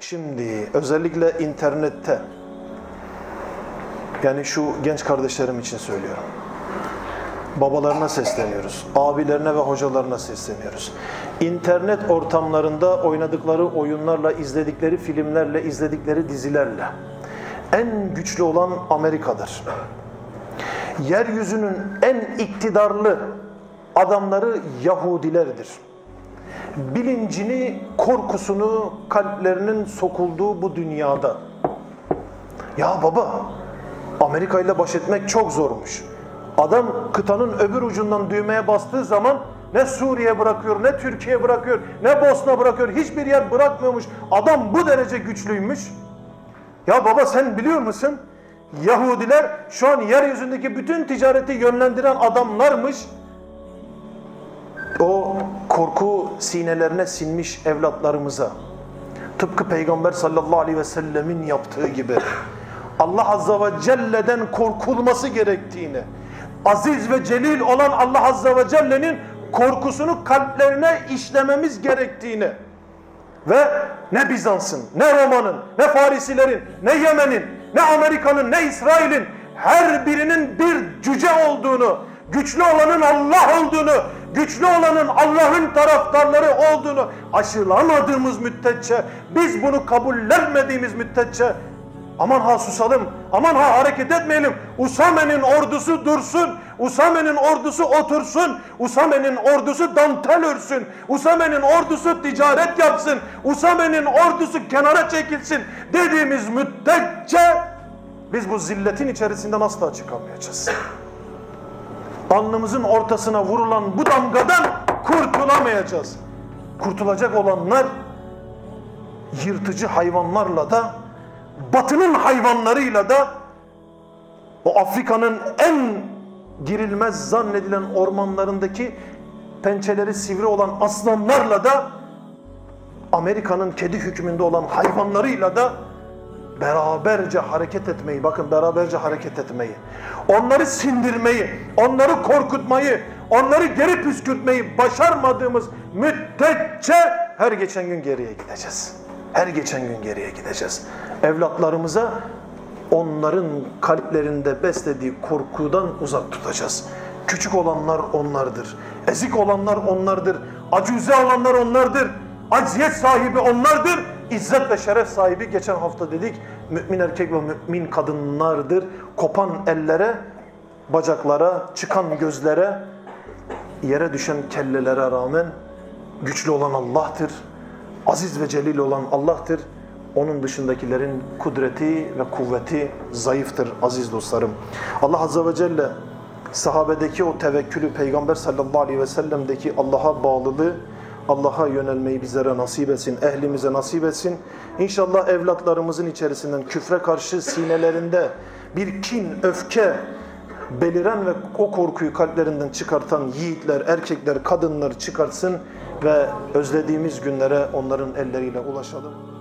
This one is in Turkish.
Şimdi özellikle internette, yani şu genç kardeşlerim için söylüyorum. Babalarına sesleniyoruz, abilerine ve hocalarına sesleniyoruz. İnternet ortamlarında oynadıkları oyunlarla, izledikleri filmlerle, izledikleri dizilerle en güçlü olan Amerika'dır. Yeryüzünün en iktidarlı adamları Yahudilerdir. Bilincini, korkusunu kalplerinin sokulduğu bu dünyada. Ya baba, Amerika ile baş etmek çok zormuş. Adam kıtanın öbür ucundan düğmeye bastığı zaman ne Suriye bırakıyor, ne Türkiye bırakıyor, ne Bosna bırakıyor, hiçbir yer bırakmıyormuş. Adam bu derece güçlüymüş. Ya baba sen biliyor musun? Yahudiler şu an yeryüzündeki bütün ticareti yönlendiren adamlarmış. O korku sinelerine sinmiş evlatlarımıza, tıpkı Peygamber sallallahu aleyhi ve sellemin yaptığı gibi Allah azze ve celle'den korkulması gerektiğini, aziz ve celil olan Allah azze ve celle'nin korkusunu kalplerine işlememiz gerektiğini ve ne Bizans'ın, ne Roma'nın, ne Farisilerin, ne Yemen'in, ne Amerika'nın, ne İsrail'in her birinin bir cüce olduğunu, güçlü olanın Allah olduğunu, güçlü olanın Allah'ın taraftarları olduğunu aşılamadığımız müddetçe, biz bunu kabullenmediğimiz müddetçe aman ha susalım, aman ha hareket etmeyelim, Usame'nin ordusu dursun, Usame'nin ordusu otursun, Usame'nin ordusu dantel örsün, Usame'nin ordusu ticaret yapsın, Usame'nin ordusu kenara çekilsin dediğimiz müddetçe biz bu zilletin içerisinden asla çıkamayacağız. Alnımızın ortasına vurulan bu damgadan kurtulamayacağız. Kurtulacak olanlar yırtıcı hayvanlarla da, Batı'nın hayvanlarıyla da, o Afrika'nın en girilmez zannedilen ormanlarındaki pençeleri sivri olan aslanlarla da, Amerika'nın kedi hükmünde olan hayvanlarıyla da beraberce hareket etmeyi, bakın beraberce hareket etmeyi, onları sindirmeyi, onları korkutmayı, onları geri püskürtmeyi başarmadığımız müddetçe her geçen gün geriye gideceğiz. Her geçen gün geriye gideceğiz. Evlatlarımıza onların kalplerinde beslediği korkudan uzak tutacağız. Küçük olanlar onlardır. Ezik olanlar onlardır. Acize olanlar onlardır. Acziyet sahibi onlardır. İzzet ve şeref sahibi, geçen hafta dedik, mümin erkek ve mümin kadınlardır. Kopan ellere, bacaklara, çıkan gözlere, yere düşen kellelere rağmen güçlü olan Allah'tır. Aziz ve celil olan Allah'tır. Onun dışındakilerin kudreti ve kuvveti zayıftır aziz dostlarım. Allah azze ve celle sahabedeki o tevekkülü, Peygamber sallallahu aleyhi ve sellem'deki Allah'a bağlılığı, Allah'a yönelmeyi bizlere nasip etsin, ehlimize nasip etsin. İnşallah evlatlarımızın içerisinden küfre karşı sinelerinde bir kin, öfke beliren ve o korkuyu kalplerinden çıkartan yiğitler, erkekler, kadınlar çıkartsın ve özlediğimiz günlere onların elleriyle ulaşalım.